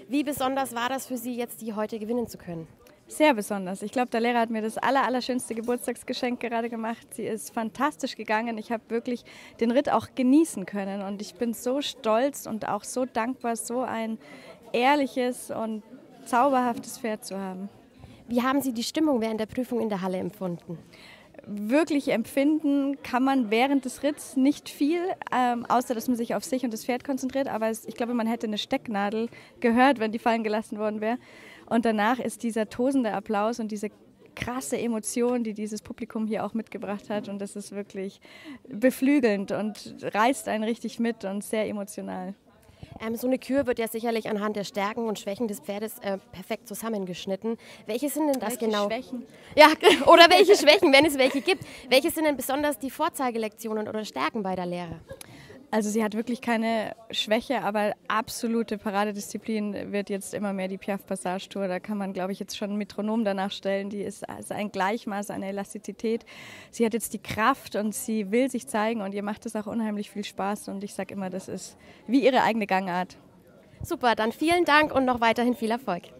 Wie besonders war das für Sie, jetzt die heute gewinnen zu können? Sehr besonders. Ich glaube, der Lehrer hat mir das allerschönste Geburtstagsgeschenk gerade gemacht. Sie ist fantastisch gegangen. Ich habe wirklich den Ritt auch genießen können und ich bin so stolz und auch so dankbar, so ein ehrliches und zauberhaftes Pferd zu haben. Wie haben Sie die Stimmung während der Prüfung in der Halle empfunden? Wirklich empfinden kann man während des Ritts nicht viel, außer dass man sich auf sich und das Pferd konzentriert. Aber ich glaube, man hätte eine Stecknadel gehört, wenn die fallen gelassen worden wäre. Und danach ist dieser tosende Applaus und diese krasse Emotion, die dieses Publikum hier auch mitgebracht hat. Und das ist wirklich beflügelnd und reißt einen richtig mit und sehr emotional. So eine Kür wird ja sicherlich anhand der Stärken und Schwächen des Pferdes perfekt zusammengeschnitten. Welche sind denn das genau? Schwächen? Ja, oder welche Schwächen, wenn es welche gibt. Welche sind denn besonders die Vorzeigelektionen oder Stärken bei der Lehre? Also sie hat wirklich keine Schwäche, aber absolute Paradedisziplin wird jetzt immer mehr die Piaffe Passage Tour. Da kann man, glaube ich, jetzt schon ein Metronom danach stellen. Die ist also ein Gleichmaß, eine Elastizität. Sie hat jetzt die Kraft und sie will sich zeigen und ihr macht es auch unheimlich viel Spaß. Und ich sage immer, das ist wie ihre eigene Gangart. Super, dann vielen Dank und noch weiterhin viel Erfolg.